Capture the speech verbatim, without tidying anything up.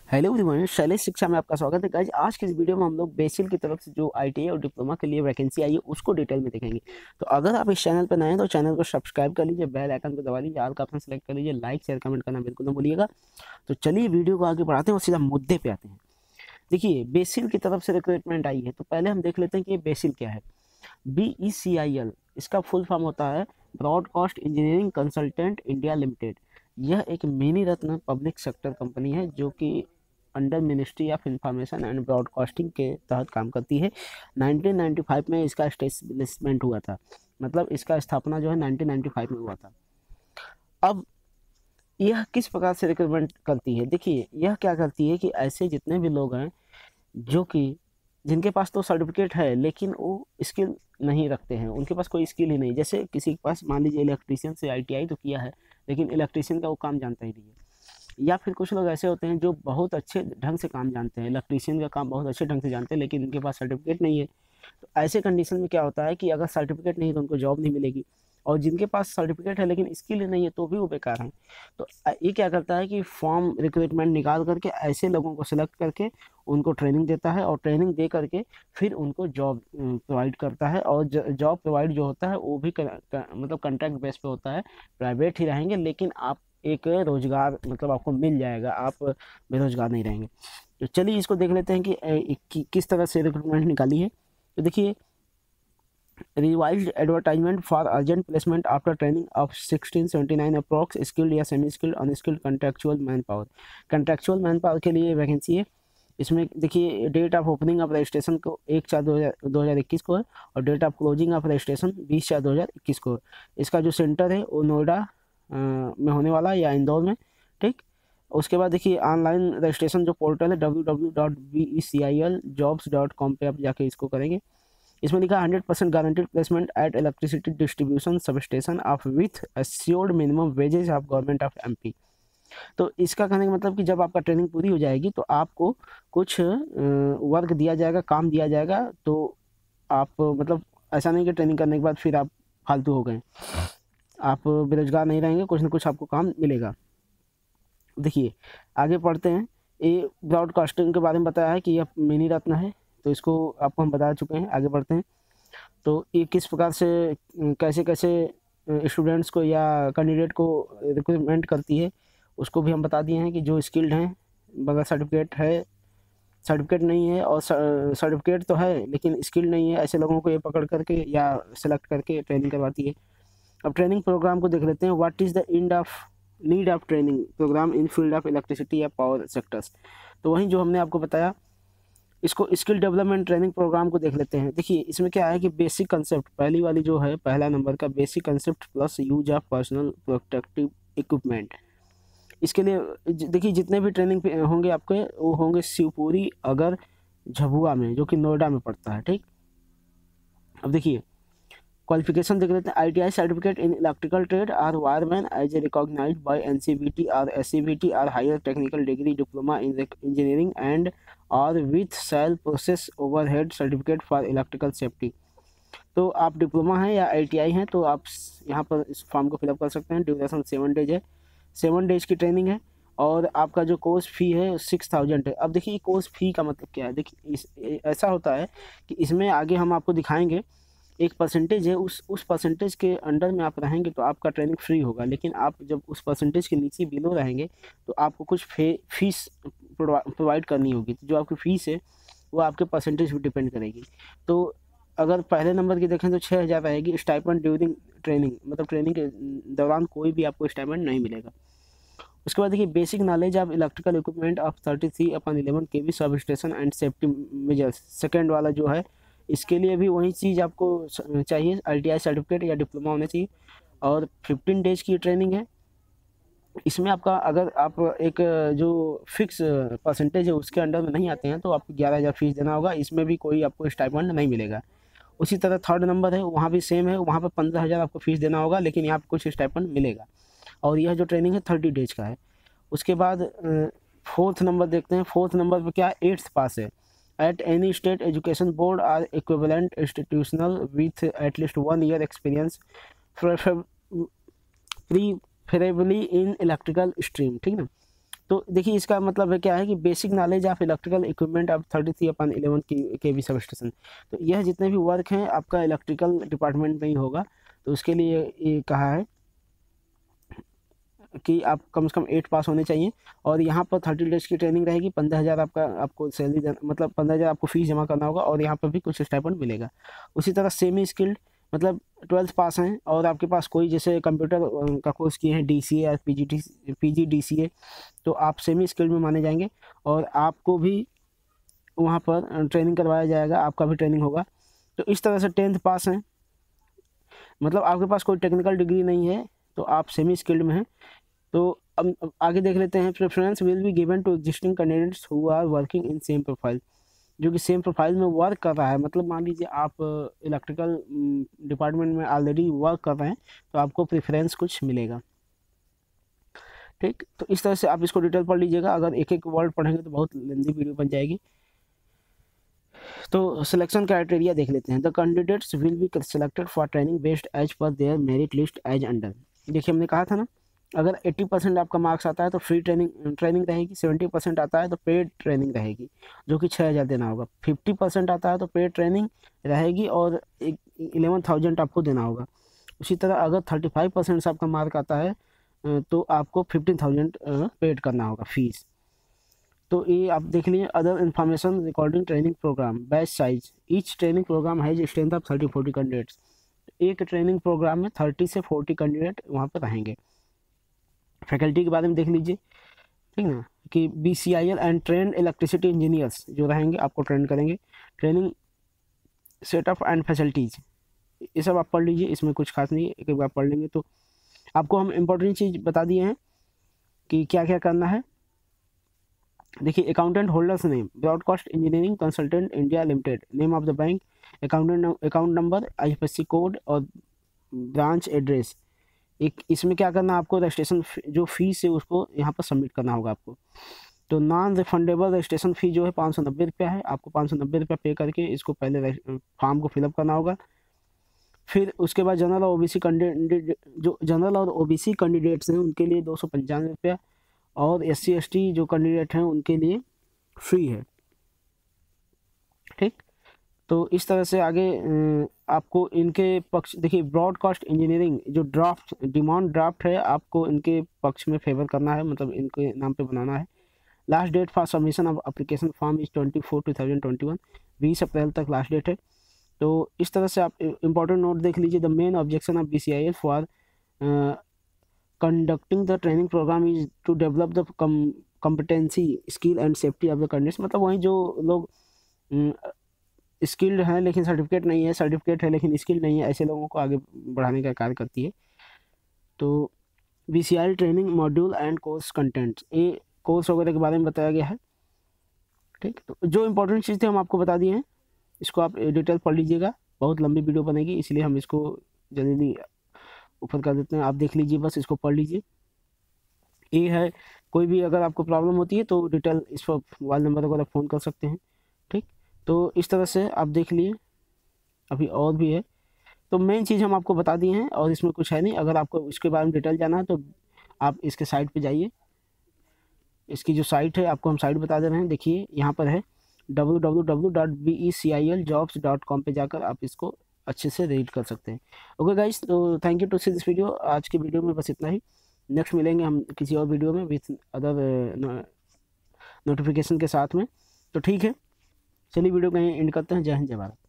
Hello everyone, Shailesh शिक्षा में आपका स्वागत है। गाइस, आज की इस वीडियो में हम लोग बेसिल की तरफ से जो आईटीआई और डिप्लोमा के लिए वैकेंसी आई है उसको डिटेल में देखेंगे। तो अगर आप इस चैनल पर नए हैं तो चैनल को सब्सक्राइब कर लीजिए, बेल आइकन को दबा लीजिए, ऑल का ऑप्शन सेलेक्ट कर लीजिए, लाइक शेयर कमेंट करना बिल्कुल ना भूलिएगा। तो चलिए वीडियो को आगे बढ़ाते हैं और सीधा मुद्दे पे आते हैं। देखिए, बेसिल की तरफ से रिक्रूटमेंट आई है तो पहले हम देख लेते हैं कि ये बेसिल क्या है। B E C I L इसका फुल फॉर्म होता है broadcast engineering consultant India limited. यह एक mini ratna public sector company है जो कि under ministry of information and broadcasting के तहत काम करती है। नाइनटीन नाइंटी फाइव में इसका एस्टेब्लिशमेंट हुआ था, मतलब इसका स्थापना जो है नाइनटीन नाइंटी फाइव में हुआ था। अब यह किस प्रकार से रिक्रूटमेंट करती है? देखिए, यह क्या करती है कि ऐसे जितने भी लोग हैं जो कि जिनके पास तो सर्टिफिकेट है लेकिन वो स्किल नहीं रखते हैं, उनके पास कोई स्किल ही नहीं। जैसे किसी के पास मान लीजिए इलेक्ट्रीशियन से आईटीआई तो किया है लेकिन इलेक्ट्रीशियन का वो काम जानता ही नहीं है। या फिर कुछ लोग ऐसे होते हैं जो बहुत अच्छे ढंग से काम जानते हैं, इलेक्ट्रीशियन का काम बहुत अच्छे ढंग से जानते हैं लेकिन उनके पास सर्टिफिकेट नहीं है। तो ऐसे कंडीशन में क्या होता है कि अगर सर्टिफिकेट नहीं तो उनको जॉब नहीं मिलेगी, और जिनके पास सर्टिफिकेट है लेकिन स्किल नहीं है तो भी वो बेकार हैं। तो ये क्या करता है कि फॉर्म रिक्रूटमेंट निकाल करके ऐसे लोगों को सिलेक्ट करके उनको ट्रेनिंग देता है, और ट्रेनिंग दे करके फिर उनको जॉब प्रोवाइड करता है। और जॉब प्रोवाइड जो होता है वो भी कर, कर, मतलब कॉन्ट्रैक्ट बेस पे होता है, प्राइवेट ही रहेंगे लेकिन आप एक रोजगार मतलब आपको मिल जाएगा, आप बेरोजगार नहीं रहेंगे। तो चलिए इसको देख लेते हैं कि, कि किस तरह से रिक्रूटमेंट निकाली है। तो देखिए, revised advertisement for urgent placement after training of sixteen seventy nine approx skilled या semi skilled unskilled contractual manpower. Contractual manpower के लिए वैकेंसी है। इसमें देखिए, date of opening of registration को एक चार दो हज़ार दो हज़ार इक्कीस को है, और date of closing of registration बीस चार दो हज़ार इक्कीस को है। इसका जो सेंटर है वो नोएडा में होने वाला है या इंदौर में, ठीक। उसके बाद देखिए, ऑनलाइन रजिस्ट्रेशन जो पोर्टल है W W W dot B E C I L jobs dot com पर आप जाके इसको करेंगे। इसमें लिखा hundred percent guaranteed placement at electricity distribution substation of with assured minimum wages of government of MP. तो इसका कहने का मतलब कि जब आपका ट्रेनिंग पूरी हो जाएगी तो आपको कुछ वर्क दिया जाएगा, काम दिया जाएगा। तो आप मतलब ऐसा नहीं कि ट्रेनिंग करने के बाद फिर आप फालतू हो गए, आप बेरोजगार नहीं रहेंगे, कुछ ना कुछ आपको काम मिलेगा। देखिए आगे पढ़ते हैं। ये ब्रॉडकास्टिंग के बारे में बताया है कि यह मिनी रत्न है, तो इसको आपको हम बता चुके हैं। आगे बढ़ते हैं। तो ये किस प्रकार से कैसे कैसे स्टूडेंट्स को या कैंडिडेट को रिक्रूटमेंट करती है उसको भी हम बता दिए हैं कि जो स्किल्ड हैं मगर सर्टिफिकेट है सर्टिफिकेट नहीं है, और सर्टिफिकेट तो है लेकिन स्किल नहीं है, ऐसे लोगों को ये पकड़ करके या सेलेक्ट करके ट्रेनिंग करवाती है। अब ट्रेनिंग प्रोग्राम को देख लेते हैं। What is the end of need of training program in field of electricity या पावर सेक्टर्स। तो वहीं जो हमने आपको बताया, इसको स्किल डेवलपमेंट ट्रेनिंग प्रोग्राम को देख लेते हैं। देखिए इसमें क्या है कि बेसिक कंसेप्ट, पहली वाली जो है पहला नंबर का basic concept plus use of personal protective equipment. इसके लिए देखिए जितने भी ट्रेनिंग होंगे आपके वो होंगे शिवपुरी अगर झबुआ में, जो कि नोएडा में पड़ता है, ठीक। अब देखिए क्वालिफिकेशन देख लेते हैं। ITI certificate in electrical trade or wireman as a recognized by NCVT और एससीबीटी और higher technical degree diploma in engineering and और with sale process overhead certificate for electrical safety. तो आप डिप्लोमा हैं या आईटीआई हैं तो आप यहाँ पर इस फॉर्म को फिलअप कर सकते हैं। ड्यूरेशन सेवन डेज है, सेवन डेज की ट्रेनिंग है, और आपका जो कोर्स फी है सिक्स थाउजेंड है। अब देखिए कोर्स फी का मतलब क्या है। देखिए इस ऐसा होता है कि इसमें आगे हम आपको दिखाएंगे एक परसेंटेज है, उस उस परसेंटेज के अंडर में आप रहेंगे तो आपका ट्रेनिंग फ्री होगा, लेकिन आप जब उस परसेंटेज के नीचे बिलो रहेंगे तो आपको कुछ फे फीस प्रोवाइड करनी होगी। तो जो आपकी फ़ीस है वो आपके परसेंटेज पर डिपेंड करेगी। तो अगर पहले नंबर की देखें तो छः हज़ार रहेगी। स्टाइपेंड ड्यूरिंग ट्रेनिंग, मतलब ट्रेनिंग के दौरान कोई भी आपको स्टाइपेंड नहीं मिलेगा। उसके बाद देखिए basic knowledge of electrical equipment of thirty three upon eleven K V substation and safety measures. Second वाला जो है इसके लिए भी वही चीज़ आपको चाहिए, आईटीआई सर्टिफिकेट या डिप्लोमा होना चाहिए, और फिफ्टीन डेज की ट्रेनिंग है। इसमें आपका अगर आप एक जो फिक्स परसेंटेज है उसके अंडर में नहीं आते हैं तो आपको ग्यारह हज़ार फीस देना होगा। इसमें भी कोई आपको स्टाइपेंड नहीं मिलेगा। उसी तरह थर्ड नंबर है वहाँ भी सेम है, वहाँ पर पंद्रह हज़ार आपको फीस देना होगा लेकिन यहाँ पर कुछ स्टाइपेंड मिलेगा, और यह जो ट्रेनिंग है थर्टी डेज का है। उसके बाद फोर्थ नंबर देखते हैं। फोर्थ नंबर पर क्या, एट्थ पास है at any state education board or equivalent institutional with at least one year experience preferably in electrical stream, ठीक ना। तो देखिए इसका मतलब है क्या है कि basic knowledge of electrical equipment of thirty three upon eleven K V substation. तो यह जितने भी वर्क हैं आपका इलेक्ट्रिकल डिपार्टमेंट में ही होगा। तो उसके लिए ये कहा है कि आप कम से कम एट पास होने चाहिए। और यहाँ पर थर्टी डेज की ट्रेनिंग रहेगी, पंद्रह हज़ार आपका आपको सैलरी देना, मतलब पंद्रह हज़ार आपको फीस जमा करना होगा और यहाँ पर भी कुछ स्टाइपेंड मिलेगा। उसी तरह सेमी स्किल्ड मतलब ट्वेल्थ पास हैं और आपके पास कोई जैसे कंप्यूटर का कोर्स किए हैं डी सी ए या P G T P G D C A, तो आप सेमी स्किल्ड में माने जाएंगे और आपको भी वहाँ पर ट्रेनिंग करवाया जाएगा, आपका भी ट्रेनिंग होगा। तो इस तरह से टेंथ पास हैं, मतलब आपके पास कोई टेक्निकल डिग्री नहीं है तो आप सेमी स्किल्ड में हैं। तो अब आगे देख लेते हैं। Preference will be given to existing candidates who are working in same profile, जो कि सेम प्रोफाइल में वर्क कर रहा है। मतलब मान लीजिए आप इलेक्ट्रिकल डिपार्टमेंट में ऑलरेडी वर्क कर रहे हैं तो आपको प्रेफरेंस कुछ मिलेगा। ठीक, तो इस तरह से आप इसको डिटेल पढ़ लीजिएगा। अगर एक एक वर्ड पढ़ेंगे तो बहुत लंबी वीडियो बन जाएगी। तो सिलेक्शन क्राइटेरिया देख लेते हैं। The candidates will be selected for training based as per their merit list as under. देखिए हमने कहा था ना, अगर अस्सी परसेंट आपका मार्क्स आता है तो फ्री ट्रेनिंग ट्रेनिंग रहेगी, सत्तर परसेंट आता है तो पेड ट्रेनिंग रहेगी जो कि छः हज़ार देना होगा, पचास परसेंट आता है तो पेड ट्रेनिंग रहेगी और इलेवन थाउजेंड आपको देना होगा। उसी तरह अगर पैंतीस परसेंट से आपका मार्क आता है तो आपको फिफ्टीन थाउजेंड पेड करना होगा फीस। तो ये आप देख लीजिए। Other information recording training program batch size each training program है strength of thirty forty candidates. एक ट्रेनिंग प्रोग्राम में थर्टी से फोर्टी कैंडिडेट वहाँ पर रहेंगे। फैकल्टी के बारे में देख लीजिए, ठीक ना, कि B C I L and trained electricity engineers जो रहेंगे आपको ट्रेन करेंगे। ट्रेनिंग सेटअप एंड फैसिलिटीज़ ये सब आप पढ़ लीजिए, इसमें कुछ खास नहीं है, एक एक बार पढ़ लेंगे तो आपको हम इम्पोर्टेंट चीज़ बता दिए हैं कि क्या क्या करना है। देखिए accountant holders name broadcast engineering consultant India limited, name of the bank, accountant account number, I F S C code और ब्रांच एड्रेस। एक इसमें क्या करना है आपको, रजिस्ट्रेशन जो फीस है उसको यहाँ पर सबमिट करना होगा आपको। तो नॉन रिफंडेबल रजिस्ट्रेशन फ़ी जो है पाँच सौ नब्बे रुपया है, आपको पाँच सौ नब्बे रुपया पे करके इसको पहले फॉर्म को फिलअप करना होगा। फिर उसके बाद जनरल और ओबीसी कैंडिडेट जो जनरल और ओबीसी कैंडिडेट्स हैं उनके लिए दो सौ पंचानवे रुपया और एस सी एस टी जो कैंडिडेट हैं उनके लिए फ्री है। ठीक, तो इस तरह से आगे आपको इनके पक्ष देखिए ब्रॉडकास्ट इंजीनियरिंग जो ड्राफ्ट डिमांड ड्राफ्ट है आपको इनके पक्ष में फेवर करना है, मतलब इनके नाम पे बनाना है। Last date for submission of application form is twenty four two thousand twenty one बीस अप्रैल तक लास्ट डेट है। तो इस तरह से आप इंपॉर्टेंट नोट देख लीजिए। The main objection of B C I L for conducting the training program is to develop the competency skill and safety of the candidates. मतलब वहीं जो लोग स्किल्ड हैं लेकिन सर्टिफिकेट नहीं है, सर्टिफिकेट है लेकिन स्किल नहीं है, ऐसे लोगों को आगे बढ़ाने का कार्य करती है। तो B C I L training module and course contents, ये कोर्स वगैरह के बारे में बताया गया है। ठीक, तो जो इंपॉर्टेंट चीज़ थे हम आपको बता दिए हैं, इसको आप डिटेल पढ़ लीजिएगा। बहुत लंबी वीडियो बनेगी इसलिए हम इसको जल्दी ऊपर कर देते हैं, आप देख लीजिए, बस इसको पढ़ लीजिए। ये है, कोई भी अगर आपको प्रॉब्लम होती है तो डिटेल इस पर मोबाइल नंबर वगैरह फ़ोन कर सकते हैं। ठीक, तो इस तरह से आप देख लिए, अभी और भी है। तो मेन चीज़ हम आपको बता दिए हैं और इसमें कुछ है नहीं। अगर आपको इसके बारे में डिटेल जाना है तो आप इसके साइट पे जाइए। इसकी जो साइट है आपको हम साइट बता दे रहे हैं, देखिए यहाँ पर है W W W dot B E C I L jobs dot com पे जाकर आप इसको अच्छे से रीड कर सकते हैं। ओके गाइस, तो thank you to see this video. आज की वीडियो में बस इतना ही। नेक्स्ट मिलेंगे हम किसी और वीडियो में विथ अदर नोटिफिकेशन के साथ में। तो ठीक है, चलिए वीडियो कहीं एंड करते हैं। जय हिंद, जय भारत।